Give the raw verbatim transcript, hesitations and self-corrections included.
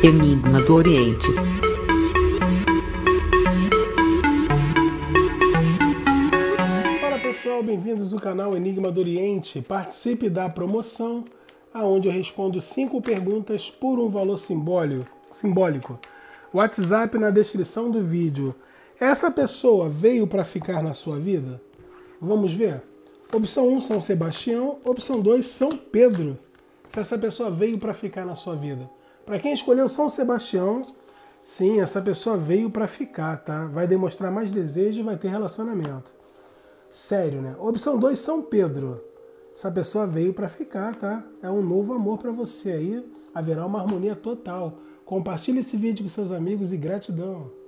Enigma do Oriente. Fala pessoal, bem-vindos ao canal Enigma do Oriente. Participe da promoção, onde eu respondo cinco perguntas por um valor simbólico. simbólico. WhatsApp na descrição do vídeo. Essa pessoa veio para ficar na sua vida? Vamos ver? Opção um, São Sebastião. Opção dois, São Pedro. Se essa pessoa veio para ficar na sua vida. Para quem escolheu São Sebastião, sim, essa pessoa veio para ficar, tá? Vai demonstrar mais desejo e vai ter relacionamento. Sério, né? Opção dois, São Pedro. Essa pessoa veio para ficar, tá? É um novo amor para você aí. Haverá uma harmonia total. Compartilhe esse vídeo com seus amigos e gratidão.